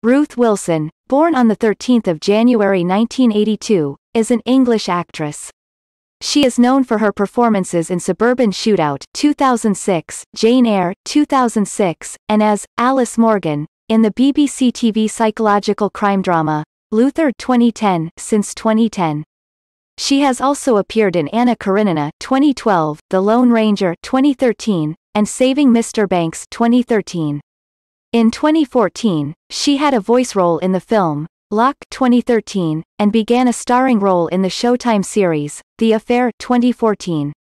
Ruth Wilson, born on 13 January 1982, is an English actress. She is known for her performances in Suburban Shootout 2006, Jane Eyre 2006, and as Alice Morgan in the BBC TV psychological crime drama Luther 2010 since 2010. She has also appeared in Anna Karenina 2012, The Lone Ranger 2013, and Saving Mr. Banks 2013. In 2014, she had a voice role in the film Locke 2013, and began a starring role in the Showtime series The Affair 2014.